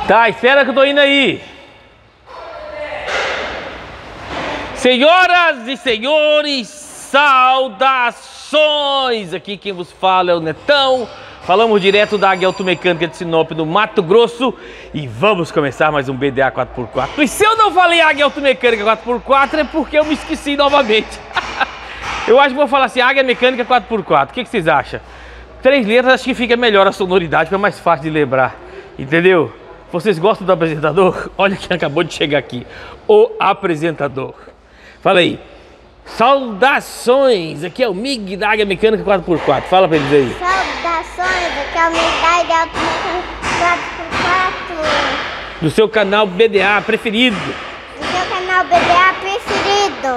Tá, espera que eu tô indo aí. Senhoras e senhores, saudações! Aqui quem vos fala é o Netão. Falamos direto da Águia Automecânica de Sinop, no Mato Grosso. E vamos começar mais um BDA 4x4. E se eu não falei Águia Automecânica 4x4 é porque eu me esqueci novamente. Eu acho que vou falar assim, Águia Mecânica 4x4. O que vocês acham? 3 letras, acho que fica melhor a sonoridade, fica mais fácil de lembrar. Entendeu? Vocês gostam do apresentador? Olha quem acabou de chegar aqui. O apresentador. Fala aí. Saudações! Aqui é o Mig da Águia Mecânica 4x4. Fala pra eles aí. Saudações! Aqui é o Mig da Águia Automecânica 4x4. Do seu canal BDA preferido. Do seu canal BDA preferido.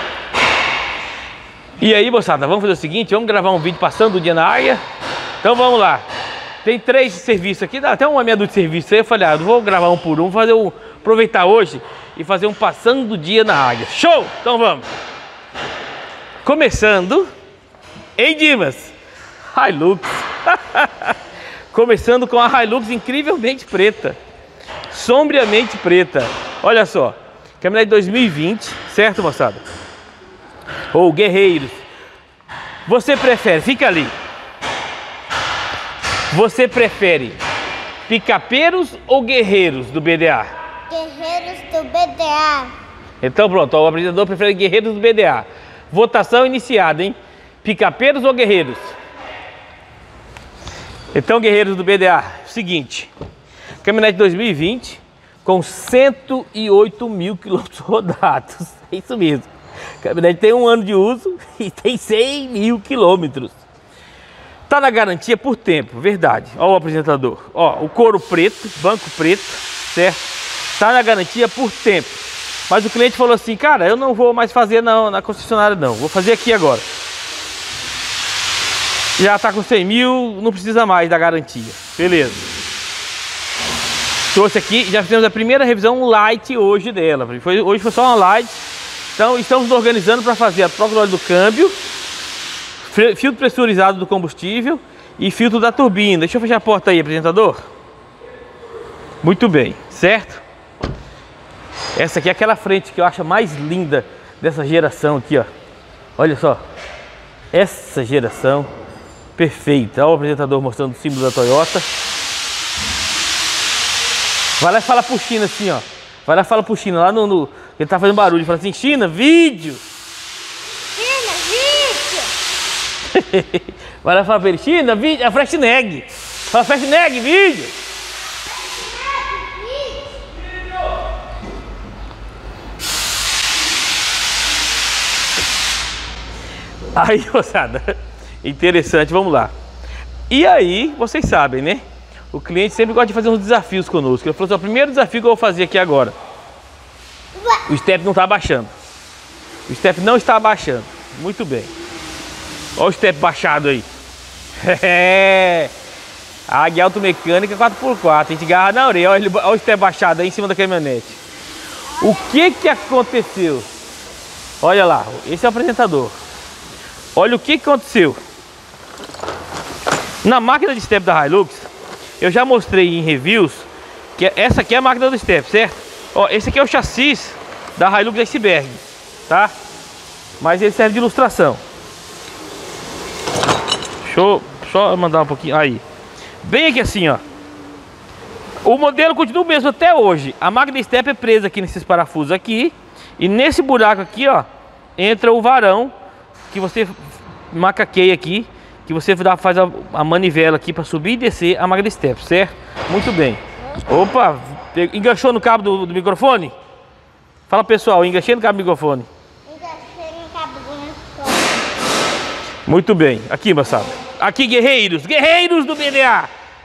E aí, moçada, vamos fazer o seguinte, vamos gravar um vídeo passando o dia na área. Então vamos lá. Tem 3 serviços aqui, dá até uma meia dúzia de serviços aí. Eu falei, vou gravar um por um, aproveitar hoje e fazer um passando o dia na área. Show! Então vamos. Começando em Dimas, Hilux. Começando com a Hilux incrivelmente preta, sombriamente preta. Olha só, caminhonete 2020, certo, moçada? Ou guerreiros. Você prefere, fica ali. Você prefere picapeiros ou guerreiros do BDA? Guerreiros do BDA. Então pronto, o apresentador prefere guerreiros do BDA. Votação iniciada, hein? Picapeiros ou guerreiros? Então, guerreiros do BDA, seguinte. Caminhonete 2020 com 108 mil quilômetros rodados. É isso mesmo. Caminhonete tem 1 ano de uso e tem 100 mil quilômetros. Tá na garantia por tempo, verdade. Ó o apresentador. Ó, o couro preto, banco preto, certo? Tá na garantia por tempo. Mas o cliente falou assim, cara, eu não vou mais fazer na concessionária não. Vou fazer aqui agora. Já tá com 100 mil, não precisa mais da garantia. Beleza. Trouxe aqui, já fizemos a primeira revisão light hoje dela. Hoje foi só uma light. Então estamos organizando para fazer a troca do óleo do câmbio, filtro pressurizado do combustível e filtro da turbina. Deixa eu fechar a porta aí, apresentador. Muito bem, certo? Essa aqui é aquela frente que eu acho a mais linda dessa geração aqui, ó. Olha só. Essa geração perfeita. Olha o apresentador mostrando o símbolo da Toyota. Vai lá e fala pro China assim, ó. Vai lá e fala pro China, lá no ele tá fazendo barulho. Fala assim, China, vídeo. China, vídeo. Vai lá e fala pra ele, China, vídeo. É Freshneg. Fala Freshneg, vídeo. Aí, moçada, interessante, vamos lá. E aí, vocês sabem, né? O cliente sempre gosta de fazer uns desafios conosco. Ele falou assim, o primeiro desafio que eu vou fazer aqui agora. O step não está abaixando. O step não está abaixando. Muito bem. Olha o step baixado aí. A Águia Automecânica 4x4. A gente agarra na orelha. Olha o step baixado aí em cima da caminhonete. O que aconteceu? Olha lá, esse é o apresentador. Olha o que aconteceu. Na máquina de step da Hilux, eu já mostrei em reviews que essa aqui é a máquina do step, certo? Ó, esse aqui é o chassi da Hilux Iceberg, tá? Mas ele serve de ilustração. Deixa eu só mandar um pouquinho aí. Bem aqui assim, ó. O modelo continua o mesmo até hoje. A máquina de step é presa aqui nesses parafusos aqui. E nesse buraco aqui, ó, entra o varão que você macaqueia aqui, que você faz a manivela aqui para subir e descer a máquina de step, certo? Muito bem. Opa, enganchou no cabo do microfone? Fala pessoal, enganchei no cabo do microfone. Enganchei no cabo do microfone. Muito bem, aqui moçada. Aqui guerreiros, guerreiros do BDA.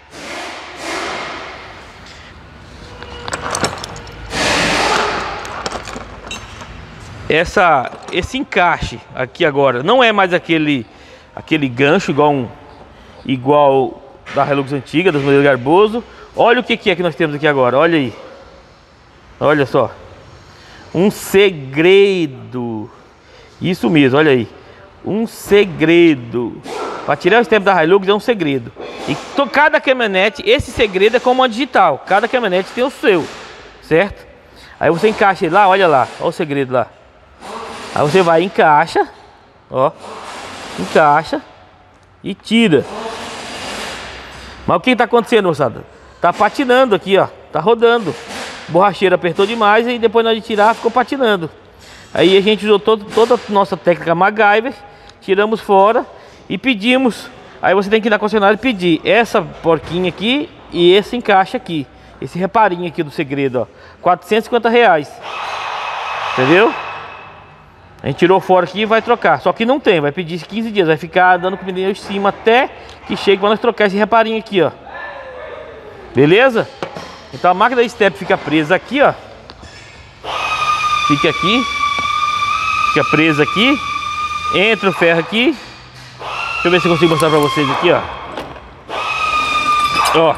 Esse encaixe aqui agora não é mais aquele gancho igual da Hilux antiga, dos modelos Garboso. Olha o que é que nós temos aqui agora, olha aí. Olha só. Um segredo. Isso mesmo, olha aí. Um segredo. Para tirar o step da Hilux é um segredo. E cada caminhonete, esse segredo é como uma digital. Cada caminhonete tem o seu, certo? Aí você encaixa ele lá, olha lá, olha o segredo lá. Aí você vai, encaixa, ó, encaixa e tira. Mas o que está acontecendo, moçada? Tá patinando aqui, ó, tá rodando. A borracheira apertou demais e depois na hora de tirar ficou patinando. Aí a gente usou toda a nossa técnica MacGyver, tiramos fora e pedimos. Aí você tem que ir na concessionária e pedir essa porquinha aqui e esse encaixe aqui. Esse reparinho aqui do segredo, ó. R$450. Entendeu? A gente tirou fora aqui e vai trocar. Só que não tem, vai pedir 15 dias. Vai ficar dando com o pneu em cima até que chegue para nós trocar esse reparinho aqui, ó. Beleza? Então a máquina da step fica presa aqui, ó. Fica aqui. Fica presa aqui. Entra o ferro aqui. Deixa eu ver se eu consigo mostrar pra vocês aqui, ó. Ó.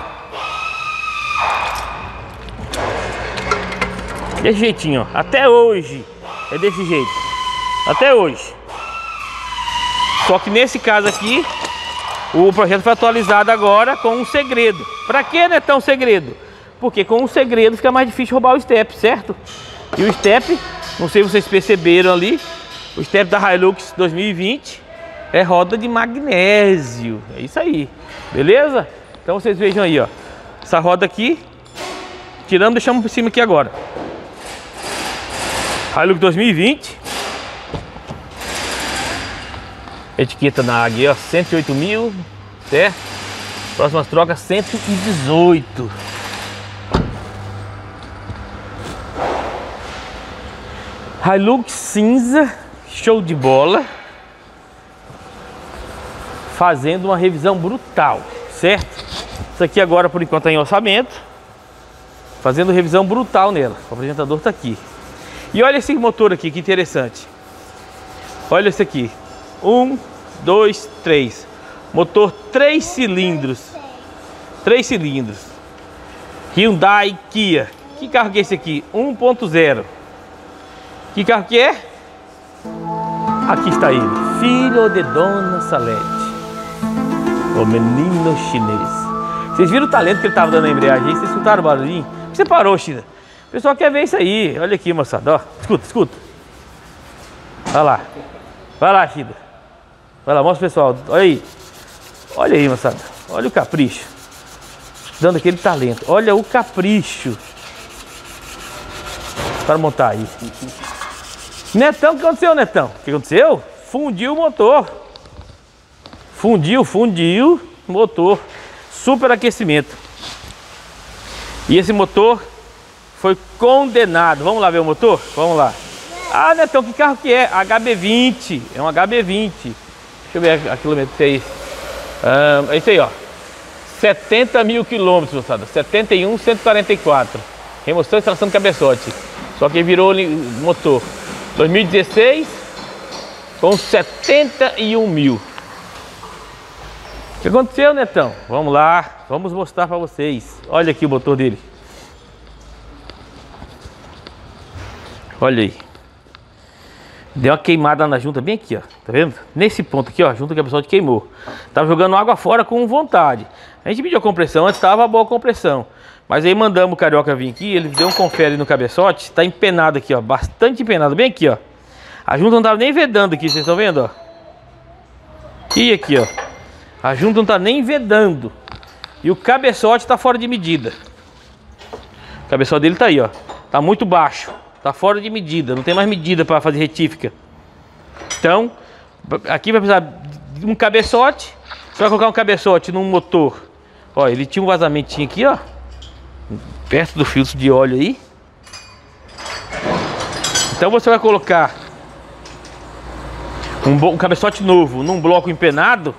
Desse jeitinho, ó. Até hoje é desse jeito. Até hoje. Só que nesse caso aqui, o projeto foi atualizado agora com um segredo. Pra que, né, tão segredo? Porque com um segredo fica mais difícil roubar o step, certo? E o step, não sei se vocês perceberam ali, o step da Hilux 2020 é roda de magnésio. É isso aí, beleza? Então vocês vejam aí, ó. Essa roda aqui, tiramos, deixamos por cima aqui agora. Hilux 2020. Etiqueta na águia, ó, 108 mil, certo? Próximas trocas, 118. Hilux cinza, show de bola. Fazendo uma revisão brutal, certo? Isso aqui agora por enquanto está em orçamento. Fazendo revisão brutal nela. O apresentador está aqui. E olha esse motor aqui, que interessante. Olha esse aqui. 1, 2, 3. Motor 3 cilindros. 3 cilindros. Hyundai Kia. Que carro que é esse aqui? 1.0. Que carro que é? Aqui está ele. Filho de Dona Salete. O menino chinês. Vocês viram o talento que ele estava dando na embreagem? Vocês escutaram o barulhinho? Por que você parou, China? O pessoal quer ver isso aí. Olha aqui, moçada. Ó. Escuta, escuta. Vai lá. Vai lá, China. Vai lá, mostra o pessoal. Olha aí. Olha aí, moçada. Olha o capricho. Dando aquele talento. Olha o capricho. Para montar aí. Netão, o que aconteceu, Netão? O que aconteceu? Fundiu o motor. Fundiu o motor. Superaquecimento. E esse motor foi condenado. Vamos lá ver o motor? Vamos lá. Ah, Netão, que carro que é? HB20. É um HB20. Deixa eu ver a quilometria aí. É isso aí, ó. 70 mil quilômetros, moçada. 71.144. Remoção e instalação de cabeçote. Só que virou motor. 2016 com 71 mil. O que aconteceu, Netão? Vamos lá, vamos mostrar para vocês. Olha aqui o motor dele. Olha aí. Deu uma queimada na junta bem aqui, ó. Tá vendo? Nesse ponto aqui, ó, a junta que a pessoa queimou. Tava jogando água fora com vontade. A gente pediu a compressão, antes tava boa a compressão. Mas aí mandamos o Carioca vir aqui, ele deu um confere no cabeçote, tá empenado aqui, ó, bastante empenado, bem aqui, ó. A junta não tava nem vedando aqui, vocês estão vendo, ó. E aqui, ó. A junta não tá nem vedando. E o cabeçote tá fora de medida. O cabeçote dele tá aí, ó. Tá muito baixo, tá fora de medida, não tem mais medida para fazer retífica. Então, aqui vai precisar de um cabeçote. Você vai colocar um cabeçote num motor. Ó, ele tinha um vazamentinho aqui, ó. Perto do filtro de óleo aí. Então você vai colocar um cabeçote novo num bloco empenado,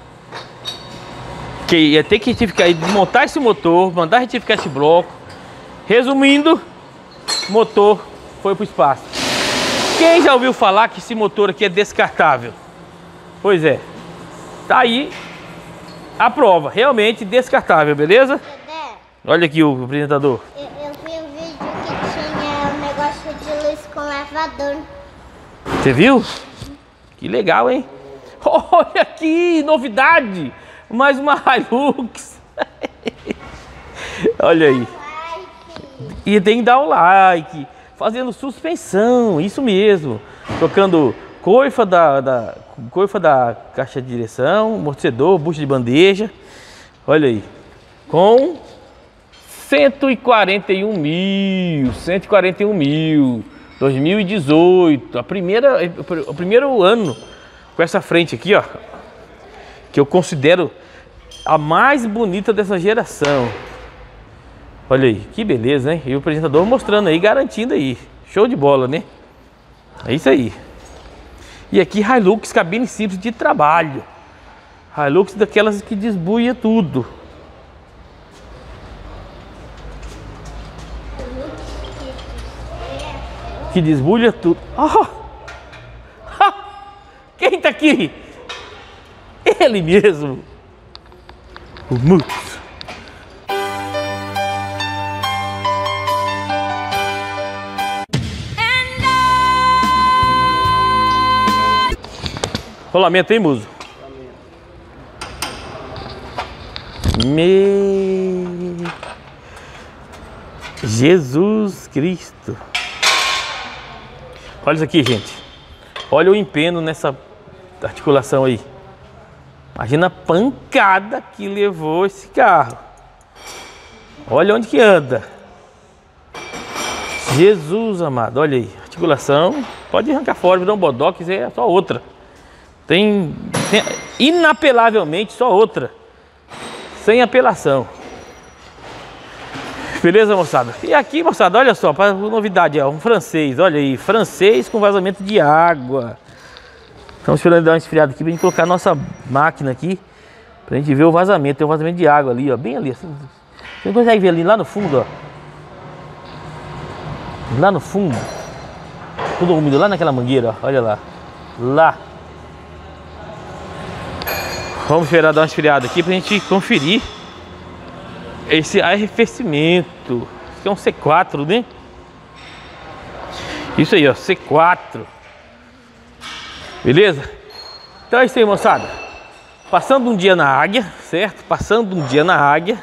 que ia ter que retificar e desmontar esse motor, mandar retificar esse bloco. Resumindo, o motor foi para o espaço. Quem já ouviu falar que esse motor aqui é descartável? Pois é, tá aí a prova, realmente descartável, beleza? Olha aqui o apresentador. Eu vi um vídeo que tinha um negócio de luz com lavador. Você viu? Que legal, hein? Olha aqui, novidade! Mais uma Hilux. Olha aí. E tem que dar o like. Fazendo suspensão, isso mesmo. Trocando coifa da caixa de direção, amortecedor, bucha de bandeja. Olha aí. Com 141 mil. 2018. O primeiro ano com essa frente aqui, ó. Que eu considero a mais bonita dessa geração. Olha aí, que beleza, hein? E o apresentador mostrando aí, garantindo aí. Show de bola, né? É isso aí. E aqui Hilux, cabine simples de trabalho. Hilux daquelas que desbuia tudo. Que desbulha tudo. Oh! Quem tá aqui? Ele mesmo. O Mux. Rolamento, hein, Muso? Jesus Cristo. Olha isso aqui, gente. Olha o empenho nessa articulação aí. Imagina a pancada que levou esse carro. Olha onde que anda. Jesus amado, olha aí. Articulação. Pode arrancar fora, virar um bodox, é só outra. Tem inapelavelmente só outra. Sem apelação. Beleza, moçada? E aqui, moçada, olha só, para novidade, ó, um francês, olha aí, francês com vazamento de água. Estamos esperando dar uma esfriada aqui pra gente colocar a nossa máquina aqui, pra gente ver o vazamento. Tem um vazamento de água ali, ó, bem ali. Assim, você não consegue ver ali, lá no fundo, ó. Lá no fundo. Tudo úmido, lá naquela mangueira, ó, olha lá. Lá. Vamos esperar dar uma esfriada aqui pra gente conferir esse arrefecimento. Isso é um C4, né? Isso aí, ó, C4. Beleza? Então é isso aí, moçada. Passando um dia na Águia, certo? Passando um dia na Águia.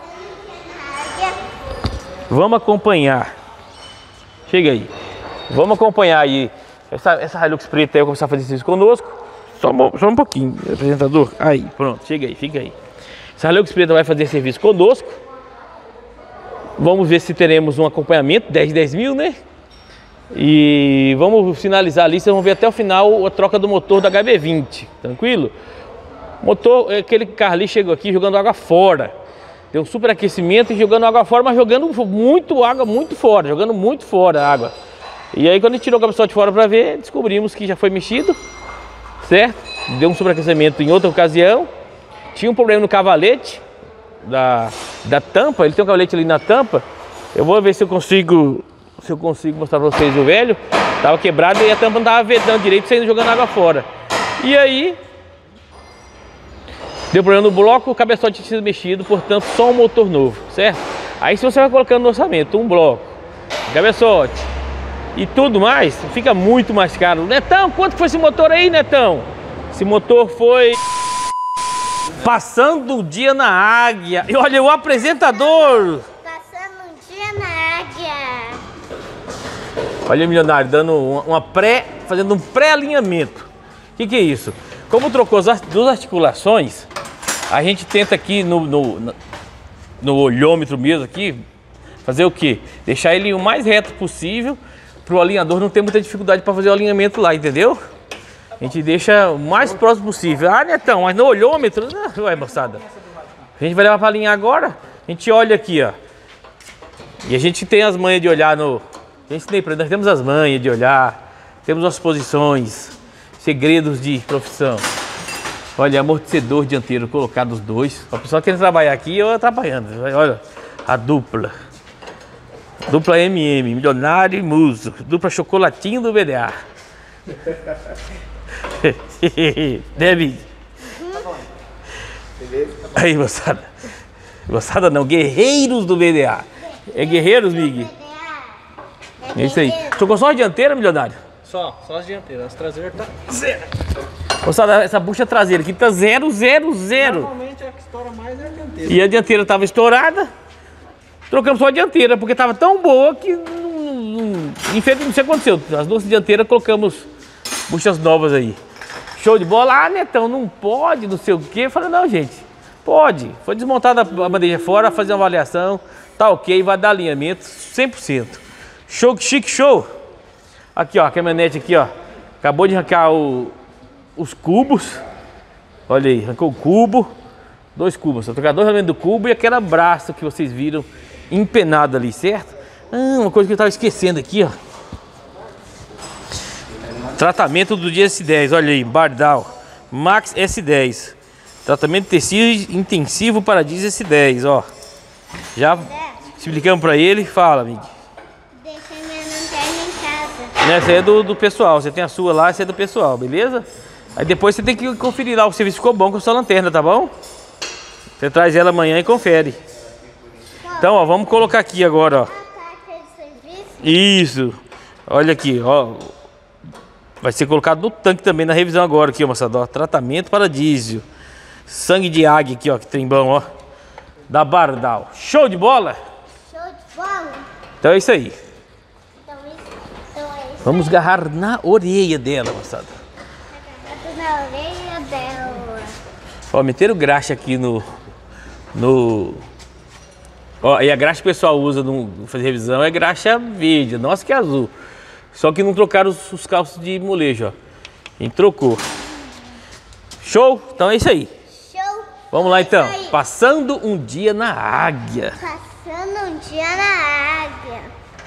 Vamos acompanhar. Chega aí. Vamos acompanhar aí essa Hilux preta aí, vai começar a fazer isso conosco. Só um pouquinho, apresentador. Aí, pronto, chega aí, fica aí. Essa Hilux preta vai fazer serviço conosco. Vamos ver se teremos um acompanhamento, 10 mil, né? E vamos finalizar ali, vocês vão ver até o final a troca do motor da HB20, tranquilo? Motor, aquele carro ali chegou aqui jogando água fora. Deu um superaquecimento e jogando água fora, mas jogando muito água, muito fora, jogando muito fora a água. E aí quando a gente tirou o cabeçote fora para ver, descobrimos que já foi mexido, certo? Deu um superaquecimento em outra ocasião. Tinha um problema no cavalete da tampa, ele tem um cavalete ali na tampa. Eu vou ver se eu consigo mostrar para vocês o velho. Tava quebrado e a tampa não tava vedando direito, saindo jogando água fora. E aí deu problema no bloco, o cabeçote tinha sido mexido, portanto só um motor novo, certo? Aí se você vai colocando no orçamento um bloco, cabeçote e tudo mais, fica muito mais caro. Netão, quanto foi esse motor aí, Netão? Esse motor foi... Passando o dia na Águia. E olha o apresentador. Passando um dia na Águia. Olha o milionário dando fazendo um pré-alinhamento. O que é isso? Como trocou as duas articulações, a gente tenta aqui no olhômetro mesmo aqui, fazer o quê? Deixar ele o mais reto possível, para o alinhador não ter muita dificuldade para fazer o alinhamento lá, entendeu? A gente deixa o mais próximo possível. Ah, Netão, mas no olhômetro... Ué, moçada. A gente vai levar para alinhar agora. A gente olha aqui, ó. E a gente tem as manhas de olhar no... Eu ensinei para nós, temos as manhas de olhar. Temos as posições. Segredos de profissão. Olha, amortecedor dianteiro colocado os dois. O pessoal querendo trabalhar aqui, eu atrapalhando. Olha, a dupla. Dupla MM, milionário e muso. Dupla chocolatinho do BDA. Deve. Aí, moçada. Moçada não, guerreiros do BDA. É guerreiros, Mig? É isso aí. Trocou só a dianteira, milionário? Só as dianteiras. As traseiras tá zero. Moçada, essa bucha traseira aqui tá 0, 0, 0. Normalmente a que estoura mais é a dianteira. E a dianteira tava estourada. Trocamos só a dianteira, porque tava tão boa que infelizmente não sei o que aconteceu. As duas dianteiras colocamos buchas novas aí. Show de bola. Ah, Netão, não pode, não sei o quê. Eu falei, não, gente, pode. Foi desmontada a bandeja fora, fazer uma avaliação, tá ok, vai dar alinhamento 100%. Show, chique, show. Aqui, ó, a caminhonete aqui, ó. Acabou de arrancar os cubos. Olha aí, arrancou o cubo. 2 cubos, o trocador realmente do cubo e aquela braça que vocês viram empenada ali, certo? Uma coisa que eu estava esquecendo aqui, ó. Tratamento do dia S10, olha aí, Bardal Max S10. Tratamento de tecido intensivo para diesel S10, ó. Já explicamos para ele, fala, amigo. Deixa minha lanterna em casa. Essa é do pessoal, você tem a sua lá, essa é do pessoal, beleza? Aí depois você tem que conferir lá, o serviço ficou bom com a sua lanterna, tá bom? Você traz ela amanhã e confere. Então, ó, vamos colocar aqui agora, ó. A caixa de serviço. Isso. Olha aqui, ó. Vai ser colocado no tanque também na revisão agora aqui, ó, moçada. Ó, tratamento para diesel. Sangue de águia aqui, ó, que trembão, ó. Da Bardal. Show de bola? Show de bola. Então é isso aí. Então é isso. Vamos agarrar na orelha dela, moçada. Tá na orelha dela. Ó, meteram graxa aqui no... Ó, e a graxa que o pessoal usa no fazer revisão é graxa verde, nossa que é azul. Só que não trocaram os calços de molejo, ó. A gente trocou. Show? Então é isso aí. Show. Vamos lá então. É isso aí. Passando um dia na águia. Passando um dia na águia.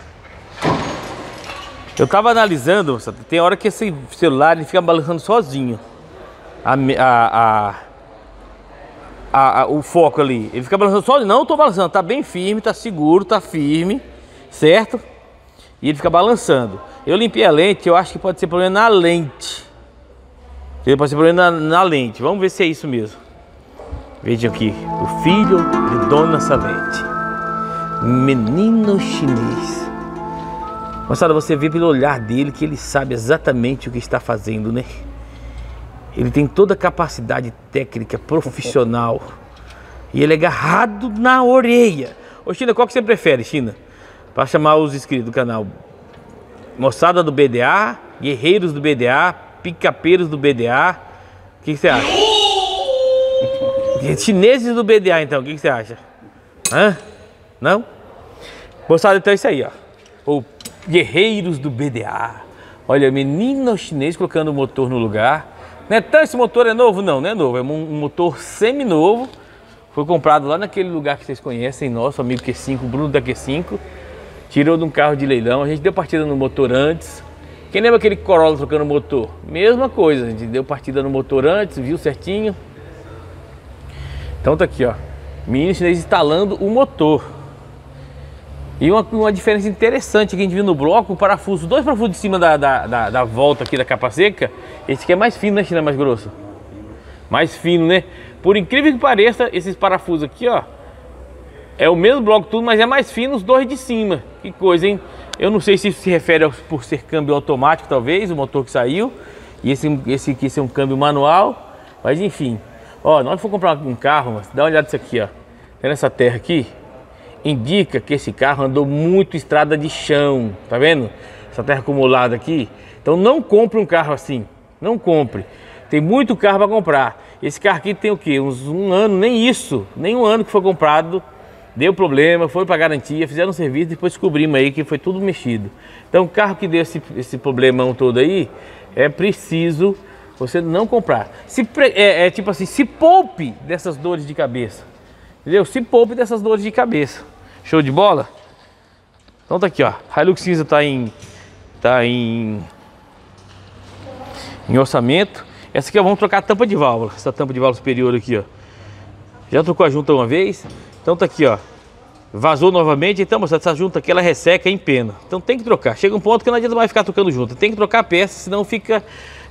Eu tava analisando, tem hora que esse celular ele fica balançando sozinho. O foco ali, ele fica balançando sozinho. Não, eu tô balançando, tá bem firme, tá seguro, tá firme, certo? E ele fica balançando. Eu limpei a lente, eu acho que pode ser problema na lente. Pode ser problema na lente. Vamos ver se é isso mesmo. Vejam aqui, o filho de Dona Salete. Menino chinês. Moçada, você vê pelo olhar dele que ele sabe exatamente o que está fazendo, né? Ele tem toda a capacidade técnica, profissional. E ele é agarrado na orelha. Ô China, qual que você prefere, China? Para chamar os inscritos do canal. Moçada do BDA, guerreiros do BDA, picapeiros do BDA. O que você acha? Chineses do BDA, então. O que você acha? Hã? Não? Moçada, então é isso aí, ó. Ou guerreiros do BDA. Olha, menino chinês colocando o motor no lugar. Netão, esse motor é novo? Não, não é novo. É um motor semi-novo. Foi comprado lá naquele lugar que vocês conhecem, nosso amigo Q5, Bruno da Q5. Tirou de um carro de leilão. A gente deu partida no motor antes. Quem lembra aquele Corolla trocando motor? Mesma coisa. A gente deu partida no motor antes, viu certinho. Então tá aqui, ó. Menino chinês instalando o motor. E uma diferença interessante que a gente viu no bloco, o parafuso, 2 parafusos de cima da volta aqui da capa seca, esse aqui é mais fino, né, China? Mais grosso. Mais fino, né? Por incrível que pareça, esses parafusos aqui, ó, é o mesmo bloco tudo, mas é mais fino os 2 de cima. Que coisa, hein? Eu não sei se isso se refere por ser câmbio automático, talvez, o motor que saiu. E esse aqui é um câmbio manual, mas enfim. Ó, na hora que for comprar um carro, dá uma olhada nisso aqui, ó. Vendo essa terra aqui? Indica que esse carro andou muito estrada de chão, tá vendo? Essa terra acumulada aqui. Então não compre um carro assim, não compre. Tem muito carro para comprar. Esse carro aqui tem o quê? Uns 1 ano, nem isso, nem 1 ano que foi comprado. Deu problema, foi para garantia, fizeram um serviço, depois descobrimos aí que foi tudo mexido. Então o carro que deu esse problemão todo aí, é preciso você não comprar. Tipo assim, se poupe dessas dores de cabeça. Entendeu? Se poupe dessas dores de cabeça. Show de bola? Então tá aqui, ó. Hilux cinza tá em orçamento. Essa aqui, ó, vamos trocar a tampa de válvula. Essa tampa de válvula superior aqui, ó. Já trocou a junta uma vez. Então tá aqui, ó. Vazou novamente. Então, moçada, essa junta aqui, ela resseca em pena. Então tem que trocar. Chega um ponto que não adianta mais ficar trocando junta. Tem que trocar a peça, senão fica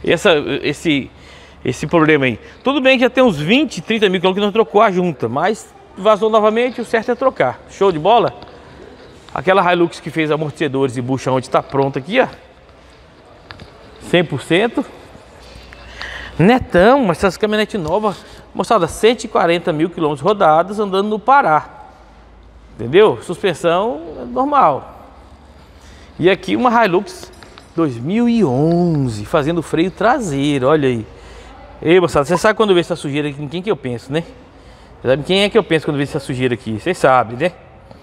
esse problema aí. Tudo bem que já tem uns 20, 30 mil quilômetros que não trocou a junta, mas vazou novamente, o certo é trocar. Show de bola? Aquela Hilux que fez amortecedores e bucha onde está pronta aqui, ó. 100%. Netão, mas essas caminhonetes novas, moçada, 140 mil quilômetros rodados andando no Pará. Entendeu? Suspensão normal. E aqui uma Hilux 2011, fazendo freio traseiro, olha aí. Ei, moçada, você sabe quando vê essa sujeira aqui, em quem que eu penso, né? Você sabe quem é que eu penso quando vê essa sujeira aqui? Vocês sabem, né?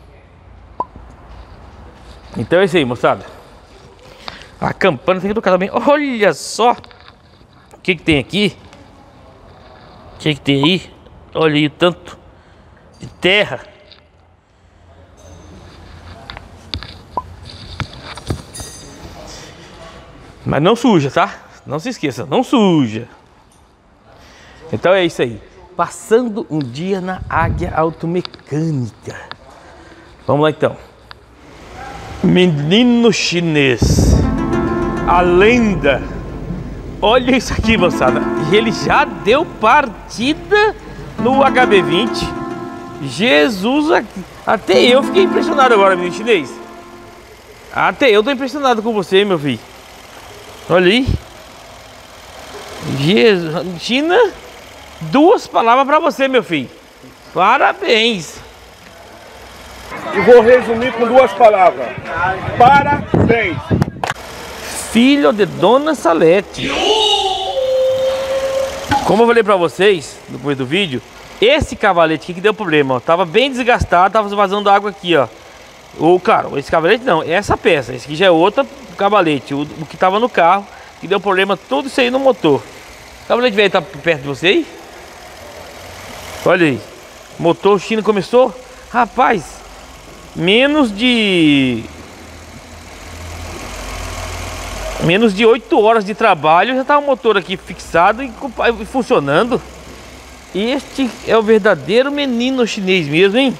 Então é isso aí, moçada. A campana tem que tocar também. Olha só o que tem aqui. O que tem aí? Olha aí o tanto de terra. Mas não suja, tá? Não se esqueça, não suja. Então é isso aí. Passando um dia na Águia Automecânica. Vamos lá então. Menino chinês. A lenda. Olha isso aqui, moçada. Ele já deu partida no HB20. Jesus, até eu fiquei impressionado agora, menino chinês. Até eu tô impressionado com você, meu filho. Olha aí. Jesus, China, 2 palavras pra você, meu filho. Parabéns. E vou resumir com 2 palavras. Parabéns. Filho de Dona Salete. Como eu falei pra vocês depois do vídeo, esse cavalete aqui que deu problema, ó, tava bem desgastado, tava vazando água aqui, ó. Claro, esse cavalete não, essa peça, esse aqui já é outra cavalete, o que tava no carro, que deu problema tudo isso aí no motor. O cavalete velho tá perto de você aí? Olha aí, motor China começou, rapaz, menos de 8 horas de trabalho já tá o motor aqui fixado e funcionando. Este é o verdadeiro menino chinês mesmo, hein?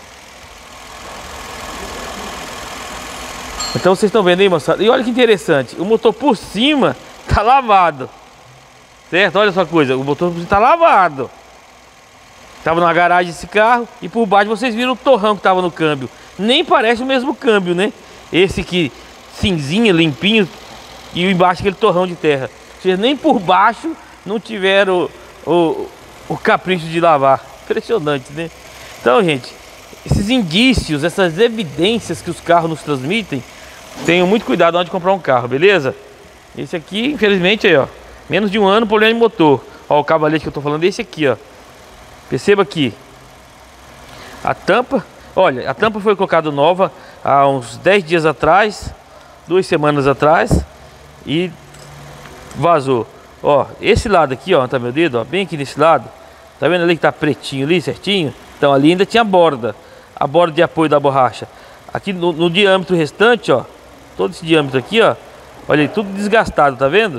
Então vocês estão vendo aí, moçada? E olha que interessante, o motor por cima tá lavado. Certo? Olha só a coisa, o motor por cima tá lavado. Tava na garagem esse carro e por baixo vocês viram o torrão que tava no câmbio. Nem parece o mesmo câmbio, né? Esse aqui cinzinha, limpinho, e embaixo aquele torrão de terra. Vocês nem por baixo não tiveram o capricho de lavar. Impressionante, né? Então, gente, esses indícios, essas evidências que os carros nos transmitem, tenham muito cuidado na hora de comprar um carro, beleza? Esse aqui, infelizmente, aí, ó, menos de 1 ano, problema de motor. Ó, o cavalete que eu tô falando é esse aqui, ó. Perceba aqui. A tampa, olha, a tampa foi colocada nova há uns 10 dias atrás, 2 semanas atrás, e vazou. Ó, esse lado aqui, ó, tá meu dedo, ó, bem aqui nesse lado. Tá vendo ali que tá pretinho ali, certinho? Então ali ainda tinha a borda de apoio da borracha. Aqui no diâmetro restante, ó, todo esse diâmetro aqui, ó, olha aí, tudo desgastado, tá vendo?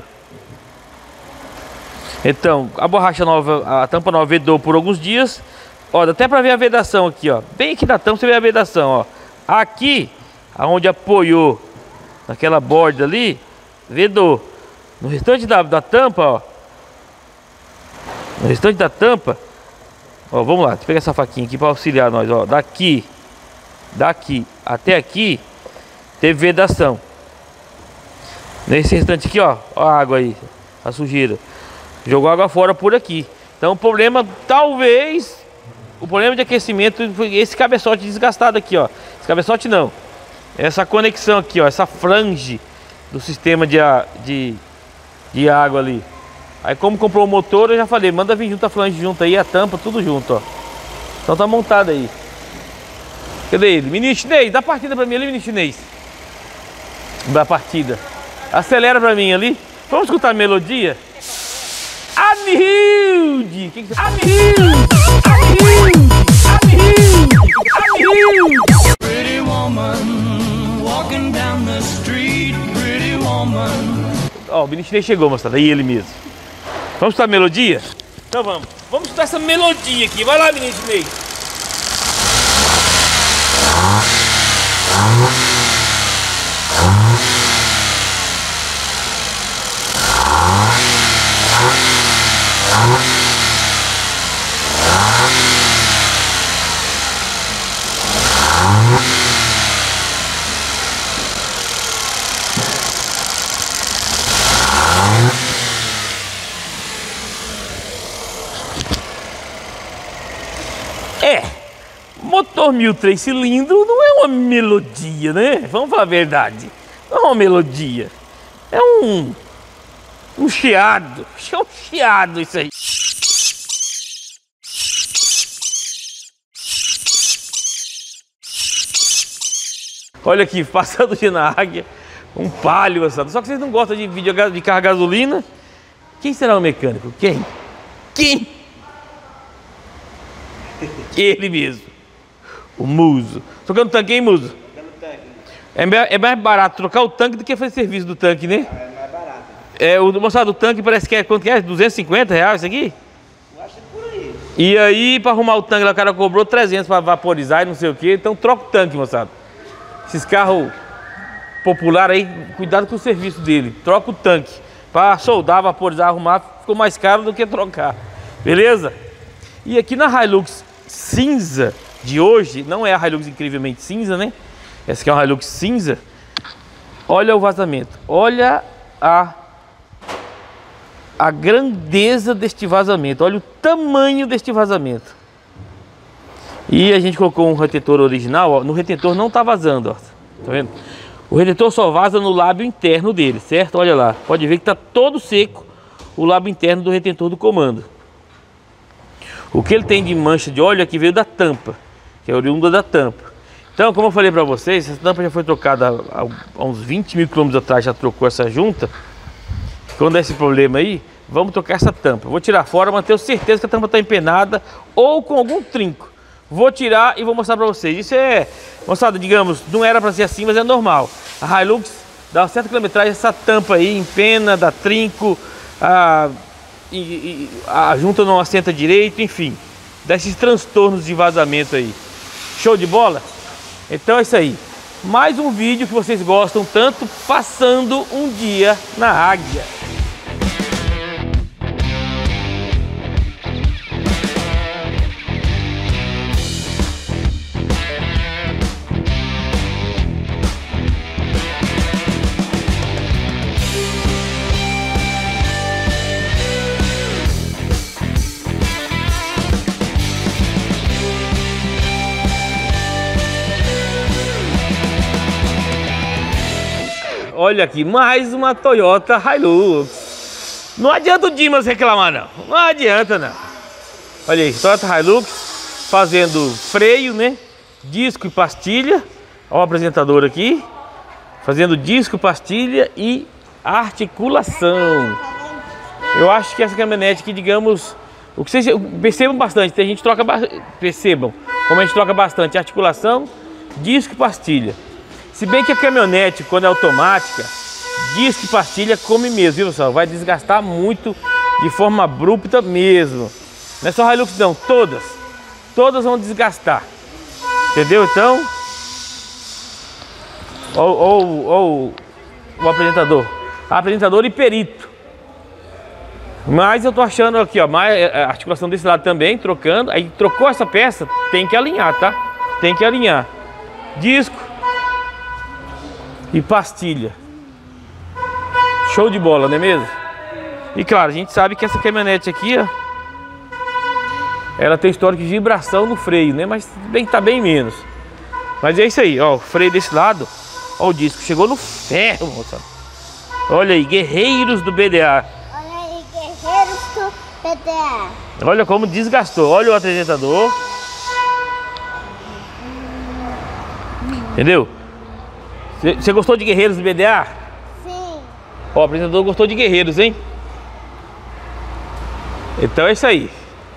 Então, a borracha nova, a tampa nova vedou por alguns dias. Ó, dá até pra ver a vedação aqui, ó. Bem aqui na tampa você vê a vedação, ó. Aqui, aonde apoiou naquela borda ali, vedou. No restante da tampa, ó. No restante da tampa, ó, vamos lá, deixa eu pegar essa faquinha aqui para auxiliar nós, ó. Daqui até aqui teve vedação. Nesse restante aqui, ó, a água aí, a sujeira. Jogou água fora por aqui. Então o problema, talvez, o problema de aquecimento foi esse cabeçote desgastado aqui, ó. Esse cabeçote não. Essa conexão aqui, ó, essa flange do sistema de água ali. Aí como comprou o motor, eu já falei, manda vir junto a flange junto aí, a tampa, tudo junto, ó. Então tá montado aí. Cadê ele? Menino chinês, dá partida pra mim ali, menino chinês. Dá partida. Acelera pra mim ali. Vamos escutar a melodia? Amilde! Pretty woman, walking down the street, pretty woman. Ó, o menino chinês chegou, moçada, aí ele mesmo. Vamos escutar a melodia? Então vamos. Vamos escutar essa melodia aqui. Vai lá, menino chinês. Motor 1003 cilindros não é uma melodia, né? Vamos falar a verdade. Não é uma melodia. É um chiado. É um chiado isso aí. Olha aqui, passando de na Águia. Um Palio, assado. Só que vocês não gostam de vídeo de carro a gasolina. Quem será o mecânico? Quem? Ele mesmo. O Muso. Trocando tanque, hein, Muso? É mais barato trocar o tanque do que fazer serviço do tanque, né? É mais barato. Moçada, o tanque parece que é, quanto que é? 250 reais isso aqui? Eu acho que é por aí. E aí, pra arrumar o tanque, lá, o cara cobrou 300 pra vaporizar e não sei o que. Então troca o tanque, moçada. Esses carros populares aí, cuidado com o serviço dele. Troca o tanque. Pra soldar, vaporizar, arrumar, ficou mais caro do que trocar. Beleza? E aqui na Hilux cinza de hoje, não é a Hilux incrivelmente cinza, né? Essa aqui é uma Hilux cinza. Olha o vazamento. Olha a grandeza deste vazamento. Olha o tamanho deste vazamento. E a gente colocou um retentor original, ó. No retentor não tá vazando, ó. Tá vendo? O retentor só vaza no lábio interno dele, certo? Olha lá. Pode ver que tá todo seco o lábio interno do retentor do comando. O que ele tem de mancha de óleo aqui veio da tampa, que é oriunda da tampa. Então, como eu falei para vocês, essa tampa já foi trocada há uns 20 mil quilômetros atrás, já trocou essa junta. Quando é esse problema aí, vamos trocar essa tampa. Vou tirar fora, mas tenho certeza que a tampa está empenada ou com algum trinco. Vou tirar e vou mostrar para vocês. Isso é, moçada, digamos, não era para ser assim, mas é normal. A Hilux dá uma certa quilometragem, essa tampa aí empena, dá trinco, a junta não assenta direito, enfim, dá esses transtornos de vazamento aí. Show de bola? Então é isso aí. Mais um vídeo que vocês gostam tanto, passando um dia na Águia. Olha aqui, mais uma Toyota Hilux. Não adianta o Dimas reclamar, não. Não adianta, não. Olha aí, Toyota Hilux fazendo freio, né? Disco e pastilha. Olha o apresentador aqui. Fazendo disco, pastilha e articulação. Eu acho que essa caminhonete aqui, digamos... O que vocês percebam bastante, tem gente que troca... Percebam como a gente troca bastante articulação, disco e pastilha. Se bem que a caminhonete, quando é automática, disco e pastilha come mesmo, viu, pessoal? Vai desgastar muito de forma abrupta mesmo. Não é só Hilux não, todas vão desgastar. Entendeu? Então, o apresentador e perito. Mas eu tô achando aqui, ó, mais a articulação desse lado também, trocando. Aí trocou essa peça, tem que alinhar, tá? Tem que alinhar. Disco e pastilha. Show de bola, não é mesmo? E claro, a gente sabe que essa caminhonete aqui, ó, ela tem histórico de vibração no freio, né? Mas bem, tá bem menos. Mas é isso aí, ó, o freio desse lado, ó, o disco chegou no ferro, moçada. Olha aí, guerreiros do BDA. Olha aí, guerreiros do BDA. Olha como desgastou, olha o apresentador. Entendeu? Você gostou de guerreiros do BDA? Sim. Ó, o apresentador gostou de guerreiros, hein? Então é isso aí.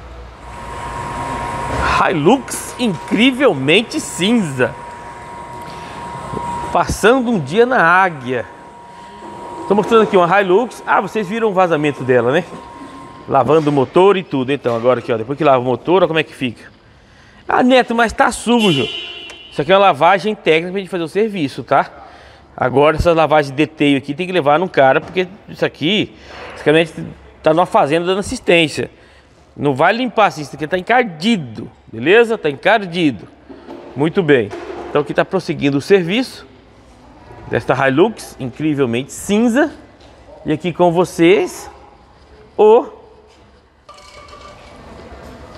Hilux incrivelmente cinza. Passando um dia na Águia. Estou mostrando aqui uma Hilux. Ah, vocês viram o vazamento dela, né? Lavando o motor e tudo. Então, agora aqui, ó, depois que lava o motor, olha como é que fica. Ah, Neto, mas tá sujo. Isso aqui é uma lavagem técnica pra gente fazer o serviço, tá? Agora essa lavagem de deteio aqui tem que levar num cara, porque isso aqui, basicamente, tá numa fazenda dando assistência. Não vai limpar assim, isso aqui tá encardido, beleza? Tá encardido. Muito bem. Então aqui tá prosseguindo o serviço desta Hilux incrivelmente cinza. E aqui com vocês o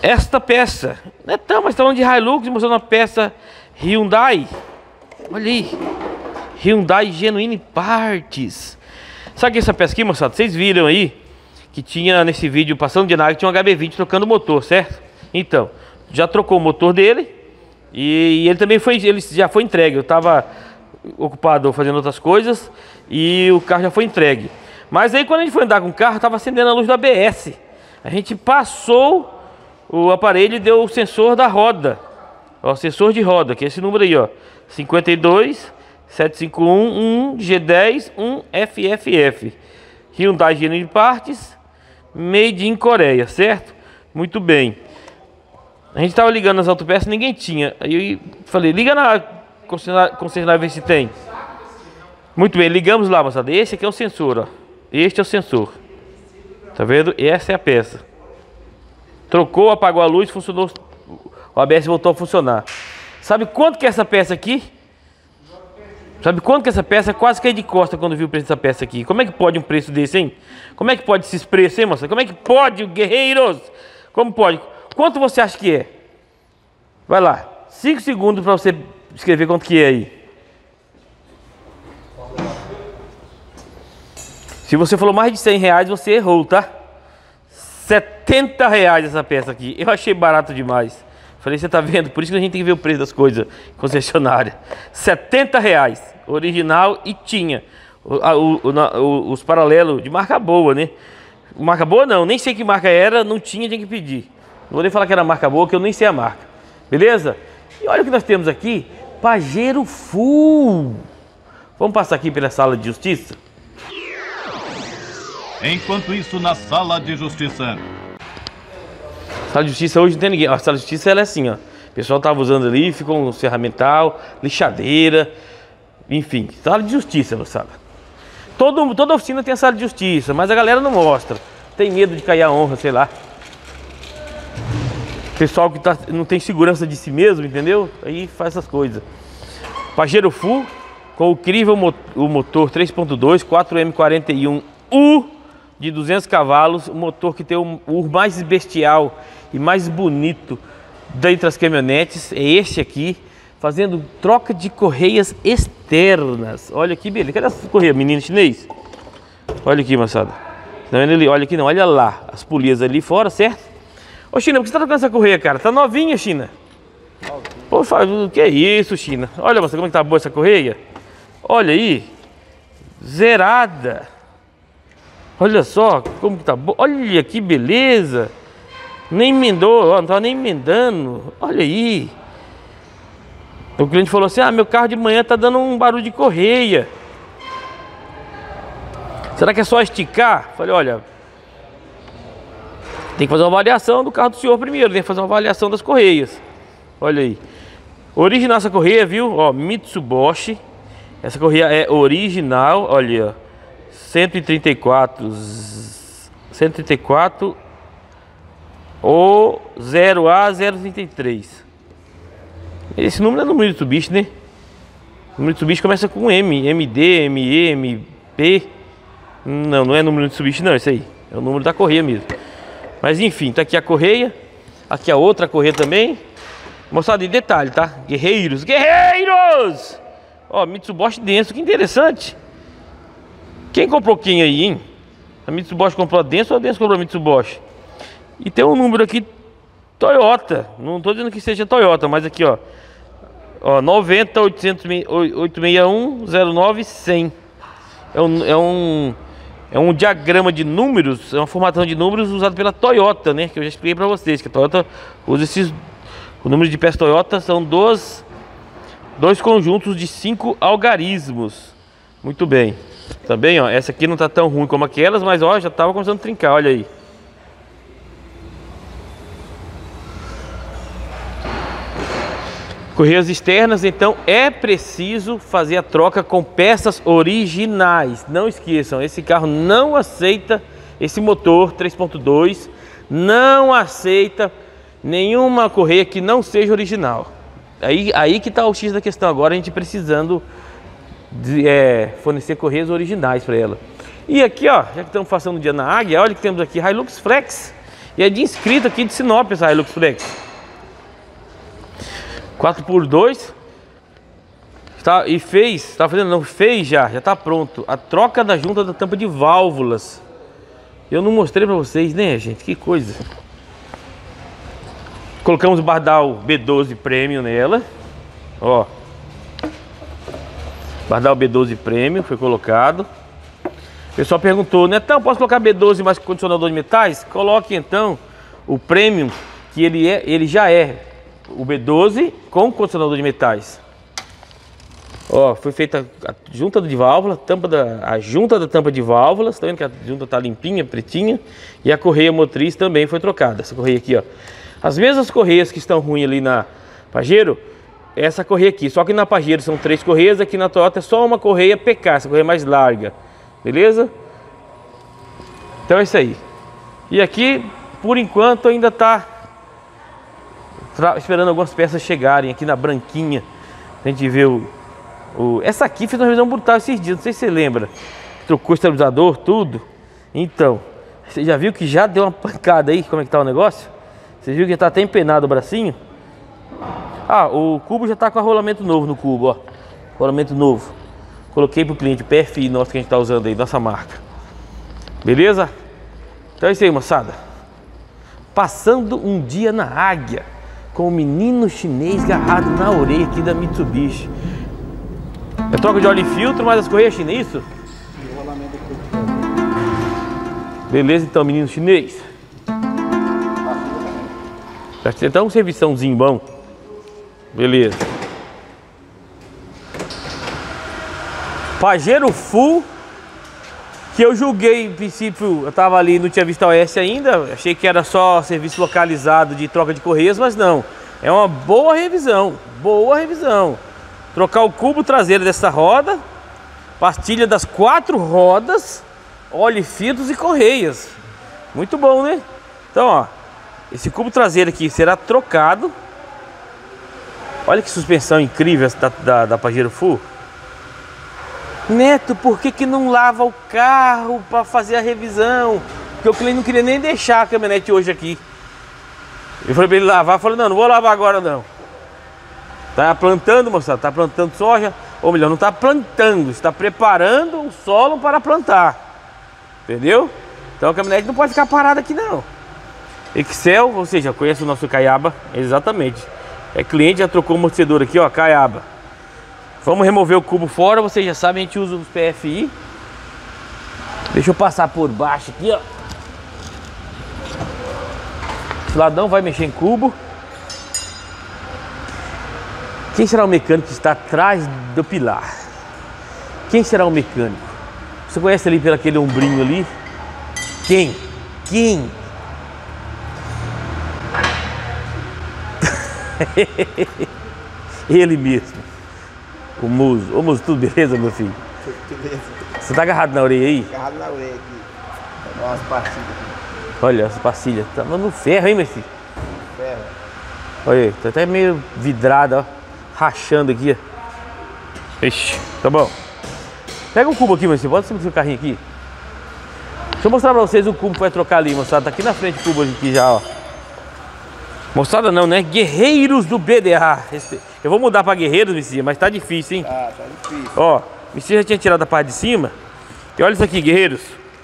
esta peça. Não é tão, mas falando de Hilux, mostrando uma peça Hyundai. Olha aí. Hyundai Genuine Parts. Sabe que essa peça aqui, moçada? Vocês viram aí que tinha nesse vídeo passando de nave, tinha um HB20 trocando o motor, certo? Então, já trocou o motor dele e ele também foi, ele já foi entregue. Eu estava ocupado fazendo outras coisas e o carro já foi entregue. Mas aí quando a gente foi andar com o carro, estava acendendo a luz do ABS. A gente passou o aparelho e deu o sensor da roda. Ó, sensor de roda, que é esse número aí, ó. 52 751 G10 1FFF. Hyundai Genuine Parts, made in Coreia, certo? Muito bem. A gente estava ligando nas autopeças, ninguém tinha. Aí eu falei, liga na concessionária ver se tem. Muito bem, ligamos lá, moçada. Esse aqui é o sensor, ó. Este é o sensor. Tá vendo? Essa é a peça. Trocou, apagou a luz, funcionou. O ABS voltou a funcionar. Sabe quanto que é essa peça aqui? Sabe quanto que essa peça? Quase caí de costa quando vi o preço dessa peça aqui. Como é que pode um preço desse, hein? Como é que pode esses preços, hein, moça? Como é que pode, guerreiros? Como pode? Quanto você acha que é? Vai lá. 5 segundos para você escrever quanto que é aí. Se você falou mais de 100 reais, você errou, tá? 70 reais essa peça aqui. Eu achei barato demais. Falei, você tá vendo? Por isso que a gente tem que ver o preço das coisas. Concessionária. 70 reais. Original e tinha. Os paralelos de marca boa, né? Marca boa não, nem sei que marca era, não tinha, tinha que pedir. Não vou nem falar que era marca boa, que eu nem sei a marca. Beleza? E olha o que nós temos aqui. Pajero Full. Vamos passar aqui pela sala de justiça? Enquanto isso, na sala de justiça. Sala de justiça hoje não tem ninguém. A sala de justiça ela é assim, ó. O pessoal tava usando ali, ficou um ferramental, lixadeira, enfim, sala de justiça, moçada. Toda oficina tem a sala de justiça, mas a galera não mostra. Tem medo de cair a honra, sei lá. Pessoal que não tem segurança de si mesmo, entendeu? Aí faz essas coisas. Pajero Full com o incrível motor 3.2 4M41U de 200 cavalos, o motor que tem o mais bestial e mais bonito dentre as caminhonetes, é este aqui, fazendo troca de correias externas. Olha aqui, beleza. Cadê essa correia, menino chinês? Olha aqui, moçada. Não, olha aqui não, olha lá, as polias ali fora, certo? Ô China, por que você tá trocando essa correia, cara? Tá novinha, China. Pô, o que é isso, China? Olha, moça, como é que tá boa essa correia? Olha aí, zerada. Olha só como que tá boa. Olha que beleza. Nem emendou, ó, não tava nem emendando. Olha aí. O cliente falou assim, meu carro de manhã tá dando um barulho de correia. Será que é só esticar? Falei, olha, tem que fazer uma avaliação do carro do senhor primeiro. Tem que fazer uma avaliação das correias. Olha aí. Original essa correia, viu? Ó, Mitsubishi. Essa correia é original, olha, 134 ou 0A033. Esse número é número de Mitsubishi, né? O número de Mitsubishi começa com M, MD, ME, MP. Não é número de Mitsubishi não, esse aí. É o número da correia mesmo. Mas enfim, tá aqui a correia. Aqui a outra correia também. Mostrado em detalhe, tá? Guerreiros, guerreiros! Ó, Mitsubishi denso, que interessante. Quem comprou quem aí, hein? A Mitsubishi comprou a denso ou a denso comprou a Mitsubishi? E tem um número aqui, Toyota. Não tô dizendo que seja Toyota, mas aqui, ó. Ó, 90 861 09 100. É um diagrama de números, é uma formatação de números usado pela Toyota, né? Que eu já expliquei pra vocês, que a Toyota usa esses... O número de peças Toyota são dois conjuntos de 5 algarismos. Muito bem. Também, ó, essa aqui não tá tão ruim como aquelas, mas ó, já tava começando a trincar, olha aí. Correias externas, então é preciso fazer a troca com peças originais. Não esqueçam, esse carro não aceita, esse motor 3.2 não aceita nenhuma correia que não seja original. Aí que está o X da questão agora, a gente precisando de, fornecer correias originais para ela. E aqui, ó, já que estamos passando o dia na Águia, olha que temos aqui Hilux Flex. E é de inscrito aqui de Sinop essa Hilux Flex. 4x2. E fez, tá fazendo não, fez já tá pronto. A troca da junta da tampa de válvulas. Eu não mostrei pra vocês, né, gente? Que coisa. Colocamos o Bardal B12 Premium nela. Ó. Bardal B12 Premium foi colocado. O pessoal perguntou, Netão, posso colocar B12 mais condicionador de metais? Coloque então o Premium, que ele já é o B12 com condicionador de metais. Ó, foi feita a junta de válvula, a junta da tampa de válvulas, tá vendo que a junta tá limpinha, pretinha, e a correia motriz também foi trocada. Essa correia aqui, ó. As mesmas correias que estão ruins ali na Pajero, essa correia aqui, só que na Pajero são 3 correias, aqui na Toyota é só uma correia PK, essa correia mais larga. Beleza? Então é isso aí. E aqui, por enquanto, ainda tá esperando algumas peças chegarem aqui na branquinha. A gente vê essa aqui fez uma revisão brutal esses dias, não sei se você lembra. Trocou o estabilizador, tudo. Então, você já viu que já deu uma pancada aí? Como é que tá o negócio? Você viu que tá até empenado o bracinho? Ah, o cubo já tá com rolamento novo no cubo, ó. Rolamento novo. Coloquei pro cliente PFI nosso que a gente tá usando aí, nossa marca. Beleza? Então é isso aí, moçada. Passando um dia na Águia com o menino chinês agarrado na orelha aqui da Mitsubishi. É troca de óleo e filtro, mas as correias chinês, isso? Beleza, então, menino chinês. Já que tá um serviçãozinho bom. Beleza. Pajero Full, que eu julguei, em princípio, eu tava ali, não tinha visto a OS ainda, achei que era só serviço localizado de troca de correias, mas não. É uma boa revisão, boa revisão. Trocar o cubo traseiro dessa roda, pastilha das 4 rodas, óleo, filtros e correias. Muito bom, né? Então, ó, esse cubo traseiro aqui será trocado. Olha que suspensão incrível da Pajero Full. Neto, por que não lava o carro para fazer a revisão? Porque o cliente não queria nem deixar a caminhonete hoje aqui. Eu falei para ele lavar, falei, não vou lavar agora não. Tá plantando, moçada, tá plantando soja, ou melhor, não tá plantando, está preparando o solo para plantar. Entendeu? Então a caminhonete não pode ficar parada aqui não. Excel, ou seja, conhece o nosso Caiaba, exatamente. É cliente, já trocou o amortecedor aqui, ó, Caiaba. Vamos remover o cubo fora, vocês já sabem, a gente usa os PFI. Deixa eu passar por baixo aqui, ó. Esse ladão vai mexer em cubo. Quem será o mecânico que está atrás do pilar? Quem será o mecânico? Você conhece ali pelo aquele ombrinho ali? Quem? Quem? Ele mesmo. O Muso. Ô Muso, tudo beleza, meu filho? Tudo beleza. Você tá agarrado na orelha aí? Agarrado na orelha aqui. Olha as pastilhas aqui. Olha as pastilhas. Tá no ferro, hein, meu filho? Ferro. Olha aí, tá até meio vidrada, ó. Rachando aqui, ó. Ixi, tá bom. Pega um cubo aqui, meu filho. Bota em cima do seu carrinho aqui. Deixa eu mostrar pra vocês o cubo que vai trocar ali, moçada. Tá aqui na frente o cubo aqui já, ó. Moçada não, né? Guerreiros do BDA. Eu vou mudar pra Guerreiros, Messias, mas tá difícil, hein? Tá difícil. Ó, Messias já tinha tirado a parte de cima. E olha isso aqui, Guerreiros.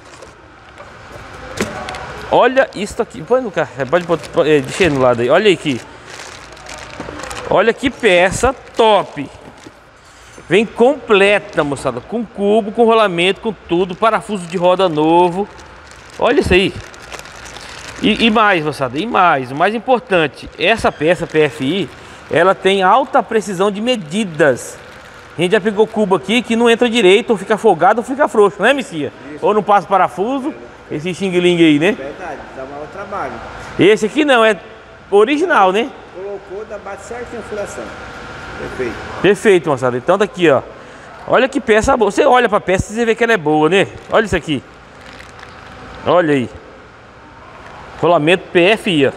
Olha isso aqui. Põe no carro. Pode deixar no lado aí. Olha aí aqui. Olha que peça top. Vem completa, moçada. Com cubo, com rolamento, com tudo. Parafuso de roda novo. Olha isso aí. E mais, moçada, e mais, o mais importante, essa peça PFI, ela tem alta precisão de medidas. A gente já pegou cubo aqui que não entra direito, ou fica folgado, ou fica frouxo, né, Messia? Ou não passa parafuso, esse xing-ling aí, né? Verdade, dá maior trabalho. Esse aqui não, é original, né? Colocou, bate certinho a furação. Perfeito. Perfeito, moçada. Então daqui, ó. Olha que peça boa. Você olha pra peça e você vê que ela é boa, né? Olha isso aqui. Olha aí. Rolamento PFI, ó.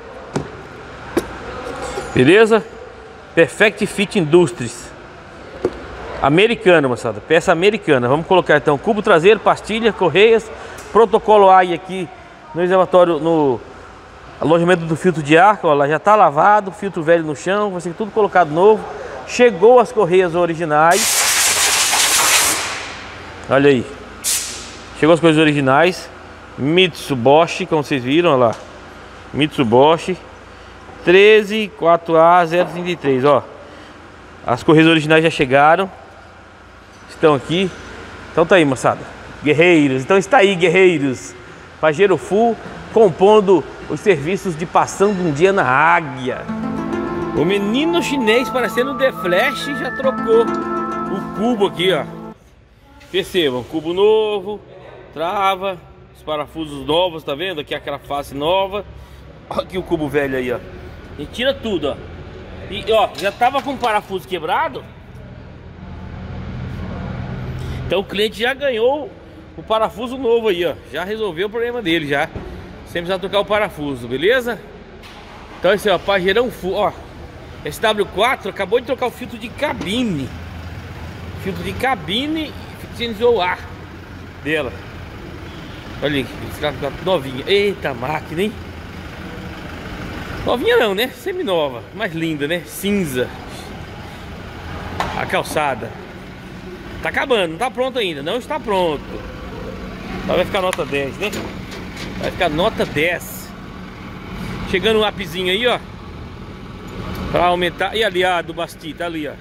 Beleza? Perfect Fit Industries. Americana, moçada. Peça americana. Vamos colocar então cubo traseiro, pastilha, correias, protocolo AI aqui no reservatório, no Alojamento do filtro de ar, ó, lá já tá lavado, filtro velho no chão, vai ser tudo colocado novo. Chegou as correias originais. Olha aí. Chegou as coisas originais. Mitsubishi, como vocês viram, olha lá. Mitsubishi 134A033, ó. As correias originais já chegaram. Estão aqui. Então tá aí, moçada. Guerreiros. Então está aí, guerreiros. Pajero Full compondo os serviços de passando um dia na Águia. O menino chinês parecendo The Flash já trocou o cubo aqui, ó. Percebam, cubo novo, trava, os parafusos novos, tá vendo? Aqui aquela face nova. Olha aqui o cubo velho aí, ó. E tira tudo, ó. E ó, já tava com o parafuso quebrado. Então o cliente já ganhou o parafuso novo aí, ó. Já resolveu o problema dele, já. Sem precisar trocar o parafuso, beleza? Então esse, ó, Pajeirão Full, ó. SW4 acabou de trocar o filtro de cabine. Filtro de cabine e o ar dela. Olha aí, novinha. Eita máquina, hein? Novinha não, né? Semi-nova, mais linda, né? Cinza. A calçada tá acabando, não tá pronto ainda. Não está pronto. Então vai ficar nota 10, né? Vai ficar nota 10. Chegando um lapisinho aí, ó, pra aumentar. E ali, a do Basti, tá ali, ó.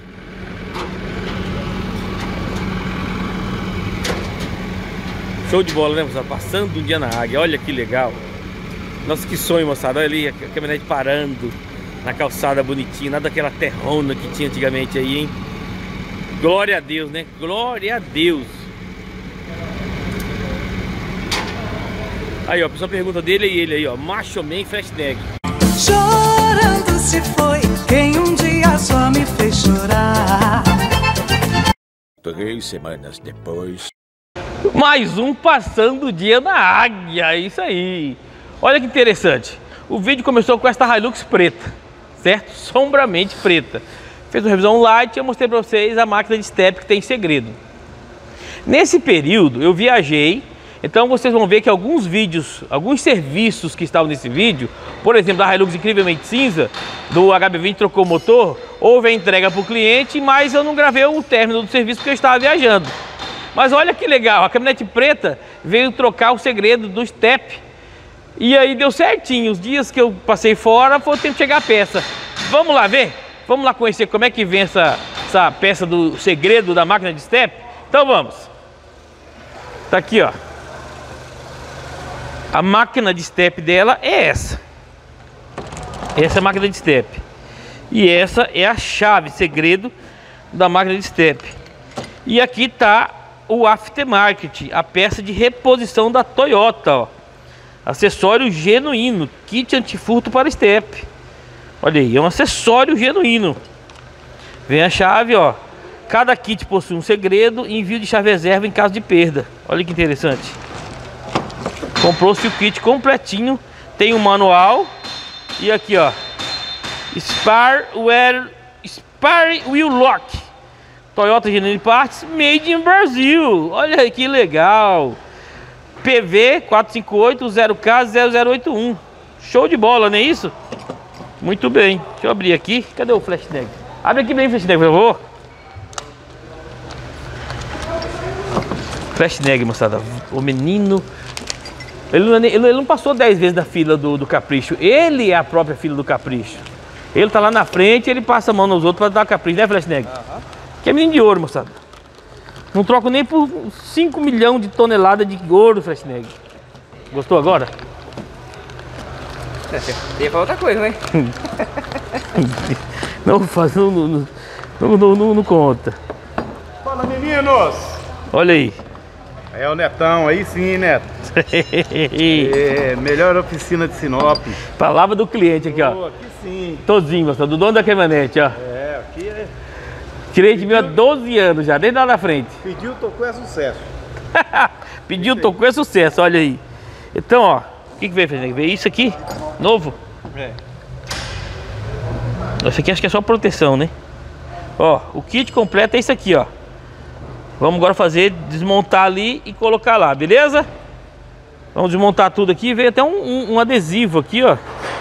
Show de bola, né, moçada? Passando um dia na Águia, olha que legal. Nossa, que sonho, moçada. Olha ali a caminhonete parando na calçada bonitinha, nada daquela terrona que tinha antigamente aí, hein? Glória a Deus, né? Glória a Deus. Aí, ó, a pessoa pergunta dele e ele aí, ó. Macho Man Fastnag. Chorando se foi quem um dia só me fez chorar. 3 semanas depois. Mais um passando o dia na Águia, isso aí. Olha que interessante. O vídeo começou com esta Hilux preta, certo? Sombramente preta. Fez uma revisão light e eu mostrei para vocês a máquina de step que tem segredo. Nesse período eu viajei, então vocês vão ver que alguns vídeos, alguns serviços que estavam nesse vídeo, por exemplo, da Hilux incrivelmente cinza, do HB20 trocou o motor, houve a entrega para o cliente, mas eu não gravei o término do serviço porque eu estava viajando. Mas olha que legal, a caminhonete preta veio trocar o segredo do step. E aí deu certinho, os dias que eu passei fora foi o tempo de chegar a peça. Vamos lá ver? Vamos lá conhecer como é que vem essa peça do segredo da máquina de step? Então vamos. Tá aqui, ó. A máquina de step dela é essa. Essa é a máquina de step. E essa é a chave, segredo da máquina de step. E aqui tá o aftermarket, a peça de reposição da Toyota, ó. Acessório genuíno, kit antifurto para step. Olha aí, é um acessório genuíno. Vem a chave, ó. Cada kit possui um segredo e envio de chave reserva em caso de perda. Olha que interessante. Comprou-se o kit completinho. Tem um manual. E aqui, ó, Spare Wheel Lock, Toyota Genuine Parts, made in Brasil. Olha aí que legal. PV 458-0K0081. Show de bola, não é isso? Muito bem. Deixa eu abrir aqui. Cadê o Fastnag? Abre aqui bem, Fastnag, por favor. Fastnag, moçada. O menino... Ele não passou 10 vezes na fila do Capricho. Ele é a própria fila do Capricho. Ele tá lá na frente, ele passa a mão nos outros para dar Capricho, né, Fastnag? Que é menino de ouro, moçada. Não troco nem por 5 milhões de toneladas de ouro, Fastnag. Gostou agora? Tem pra outra coisa, né? Não faz, não conta. Fala, meninos! Olha aí. É o Netão, aí sim, Neto. É, melhor oficina de Sinop. Palavra do cliente aqui, ó. Pô, aqui sim. Todinho, moçada, do dono da caminhonete, ó. É, aqui é. Cliente meu há 12 anos já, desde lá na frente. Pediu, tocou, é sucesso. Pediu, tocou, é sucesso, olha aí. Então, ó, o que veio, Fernando? Veio isso aqui, novo. É. Esse aqui acho que é só proteção, né? Ó, o kit completo é isso aqui, ó. Vamos agora fazer, desmontar ali e colocar lá, beleza? Vamos desmontar tudo aqui. Veio até um adesivo aqui, ó.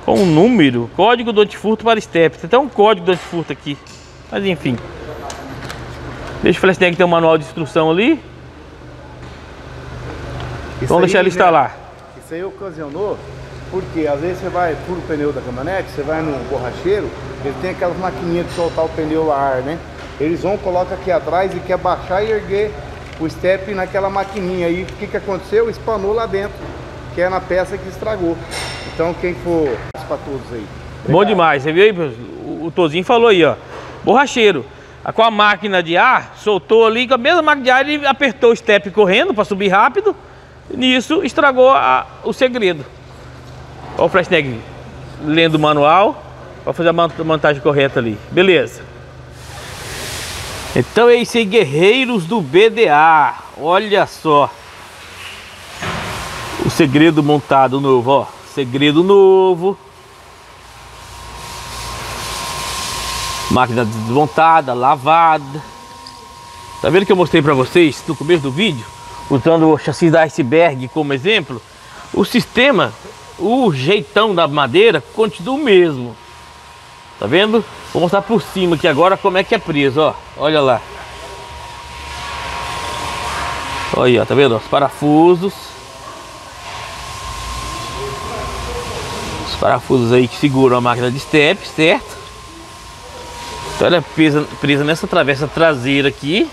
com um número, código do antifurto para step. Tem até um código do antifurto aqui, mas enfim. Deixa o Flashneck ter um manual de instrução ali. Vamos deixar ele instalar. Isso aí ocasionou, porque às vezes você vai, fura o pneu da caminhonete, você vai no borracheiro, ele tem aquelas maquininhas de soltar o pneu a ar, né? Eles vão, coloca aqui atrás e quer baixar e erguer o step naquela maquininha aí. O que que aconteceu? Espanou lá dentro, que é na peça que estragou. Então quem for para todos aí. Bom demais, você viu aí? O Tozinho falou aí, ó. Borracheiro. Com a máquina de ar, soltou ali, com a mesma máquina de ar, ele apertou o step correndo para subir rápido. Nisso estragou o segredo. Olha o Flashneck lendo o manual para fazer a montagem correta ali. Beleza. Então é isso aí, guerreiros do BDA. Olha só o segredo montado novo, ó. Segredo novo. Máquina desmontada, lavada. Tá vendo que eu mostrei para vocês no começo do vídeo? Usando o chassi da Iceberg como exemplo. O sistema, o jeitão da madeira continua o mesmo. Tá vendo? Vou mostrar por cima aqui agora como é que é preso, ó. Olha lá. Olha, tá vendo? Os parafusos. Os parafusos aí que seguram a máquina de step, certo? Então ela é presa nessa travessa traseira aqui.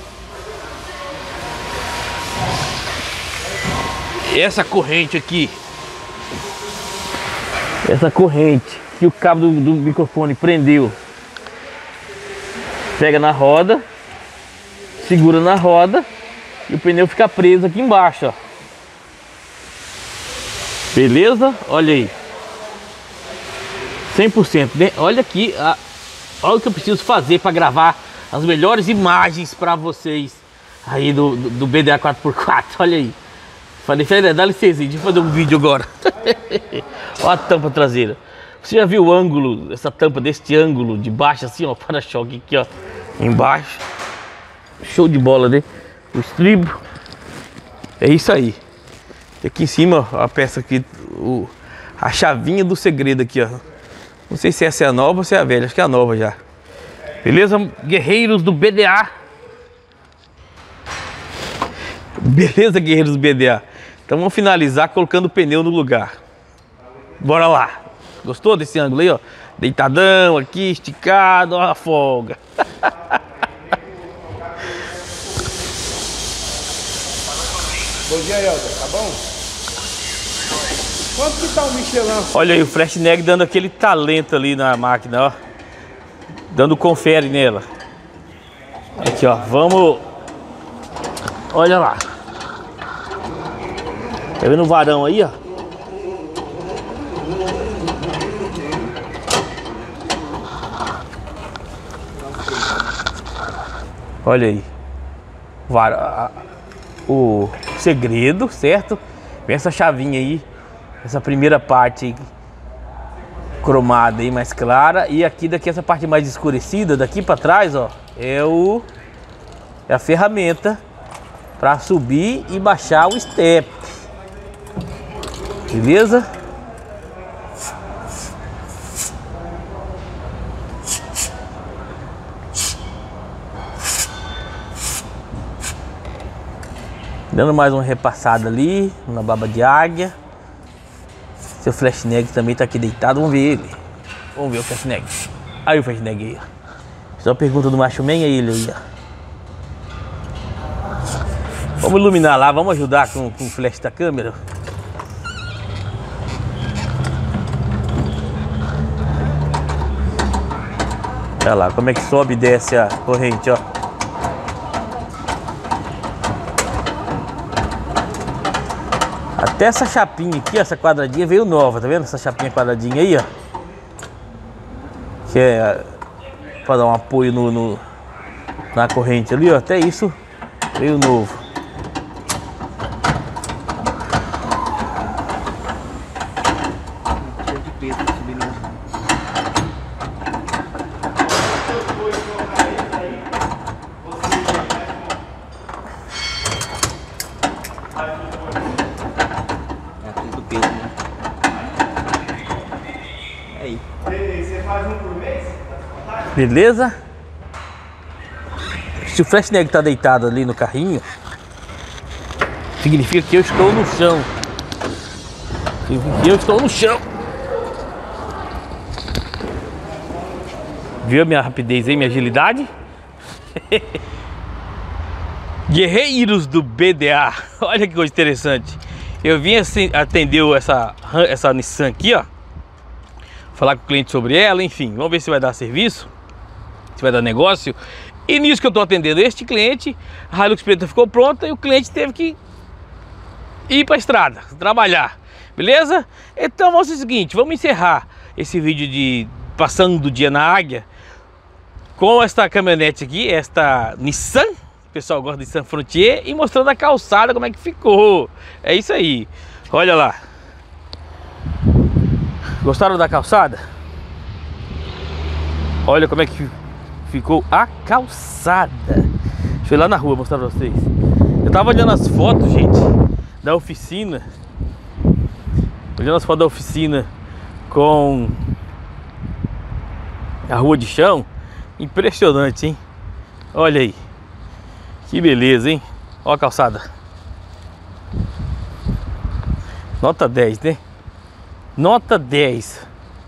Essa corrente aqui, essa corrente que o cabo do microfone prendeu, pega na roda, segura na roda e o pneu fica preso aqui embaixo, ó. Beleza? Olha aí, 100%, né? Olha aqui, olha o que eu preciso fazer para gravar as melhores imagens para vocês aí do BDA 4x4. Olha aí. Falei, Fred, dá licença, deixa eu fazer um vídeo agora. Olha a tampa traseira. Você já viu o ângulo, essa tampa deste ângulo de baixo assim, ó, para-choque aqui, ó, embaixo. Show de bola, né? O estribo. É isso aí. Aqui em cima, ó, a peça aqui, a chavinha do segredo aqui, ó. Não sei se essa é a nova ou se é a velha, acho que é a nova já. Beleza, guerreiros do BDA? Beleza, guerreiros do BDA? Então vamos finalizar colocando o pneu no lugar. Bora lá. Gostou desse ângulo aí, ó? Deitadão aqui, esticado, ó a folga. Bom dia, Helder, tá bom? Quanto que tá o Michelin? Olha aí o Flashneck dando aquele talento ali na máquina, ó. Dando confere nela. Aqui, ó, vamos. Olha lá. Tá vendo o varão aí, ó? Olha aí. O segredo, certo? Vem essa chavinha aí. Essa primeira parte aí, cromada aí, mais clara. E aqui, daqui, essa parte mais escurecida, daqui pra trás, ó, é a ferramenta para subir e baixar o step. Beleza? Dando mais uma repassada ali na baba de águia. Seu Flashneck também tá aqui deitado. Vamos ver ele. Vamos ver o Flashneck. Aí o Flashneck aí, ó. Só pergunta do macho man, é ele aí, ó. Vamos iluminar lá, vamos ajudar com o flash da câmera. Olha lá como é que sobe e desce a corrente, ó. Até essa chapinha aqui, essa quadradinha veio nova, tá vendo? Essa chapinha quadradinha aí, ó. Que é para dar um apoio na corrente ali, ó. Até isso veio novo. Aí. Você faz um por mês? Beleza? Se o Fresneg tá deitado ali no carrinho, significa que eu estou no chão. Significa que eu estou no chão. Viu a minha rapidez aí, minha agilidade? Guerreiros do BDA. Olha que coisa interessante. Eu vim assim, atender essa Nissan aqui, ó. Falar com o cliente sobre ela, enfim. Vamos ver se vai dar serviço, se vai dar negócio. E nisso que eu tô atendendo este cliente, a Hilux preta ficou pronta e o cliente teve que ir pra estrada, trabalhar. Beleza? Então vamos fazer o seguinte, vamos encerrar esse vídeo de passando o dia na Águia com esta caminhonete aqui, esta Nissan, o pessoal gosta de Nissan Frontier, e mostrando a calçada como é que ficou. É isso aí, olha lá. Gostaram da calçada? Olha como é que ficou a calçada. Deixa eu ir lá na rua mostrar pra vocês. Eu tava olhando as fotos, gente, da oficina. Olhando as fotos da oficina com a rua de chão. Impressionante, hein? Olha aí. Que beleza, hein? Olha a calçada. Nota 10, né? Nota 10.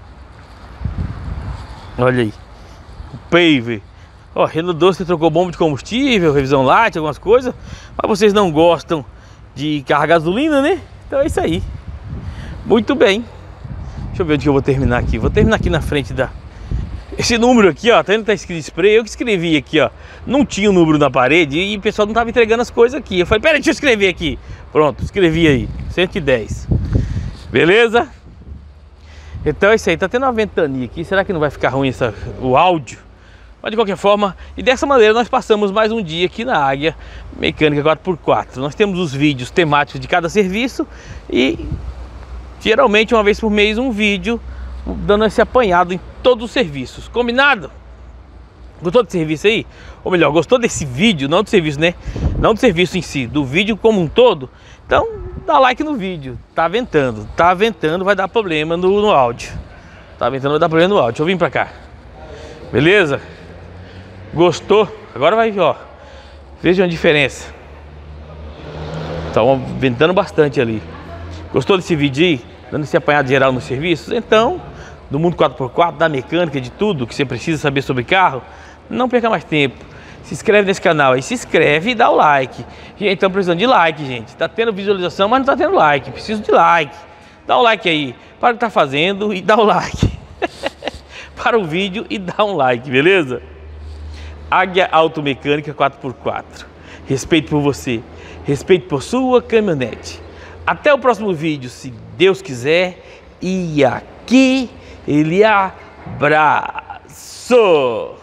Olha aí. O paver. Ó, Renault 12 você trocou bomba de combustível, revisão light, algumas coisas. Mas vocês não gostam de carregar gasolina, né? Então é isso aí. Muito bem. Deixa eu ver onde que eu vou terminar aqui. Vou terminar aqui na frente da... Esse número aqui, ó, tá escrito spray. Eu que escrevi aqui, ó. Não tinha o número na parede e o pessoal não tava entregando as coisas aqui. Eu falei, pera, deixa eu escrever aqui. Pronto, escrevi aí. 110. Beleza? Então é isso aí. Tá tendo uma ventania aqui. Será que não vai ficar ruim o áudio? Mas de qualquer forma, e dessa maneira nós passamos mais um dia aqui na Águia Mecânica 4x4. Nós temos os vídeos temáticos de cada serviço e geralmente uma vez por mês um vídeo dando esse apanhado em todos os serviços. Combinado? Gostou desse serviço aí? Ou melhor, gostou desse vídeo, não do serviço, né? Não do serviço em si, do vídeo como um todo? Então dá like no vídeo. Tá ventando, vai dar problema no áudio. Tá ventando, vai dar problema no áudio. Deixa eu vir pra cá. Beleza? Gostou? Agora vai, ó. Veja a diferença. Tá ventando bastante ali. Gostou desse vídeo aí? Dando esse apanhado geral nos serviços? Então, do mundo 4x4, da mecânica, de tudo que você precisa saber sobre carro, não perca mais tempo. Se inscreve nesse canal aí, se inscreve e dá o like. Gente, estamos precisando de like, gente. Tá tendo visualização, mas não tá tendo like. Preciso de like. Dá o like aí. Para o que tá fazendo e dá o like. Para o vídeo e dá um like, beleza? Águia Automecânica 4x4. Respeito por você. Respeito por sua caminhonete. Até o próximo vídeo, se Deus quiser. E aqui ele abraço.